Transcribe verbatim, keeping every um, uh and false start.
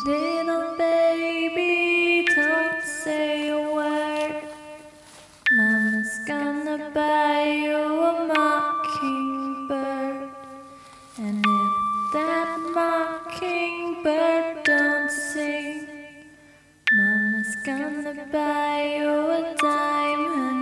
Little baby, don't say a word. Mama's gonna buy you a mockingbird. And if that mockingbird don't sing, Mama's gonna buy you a diamond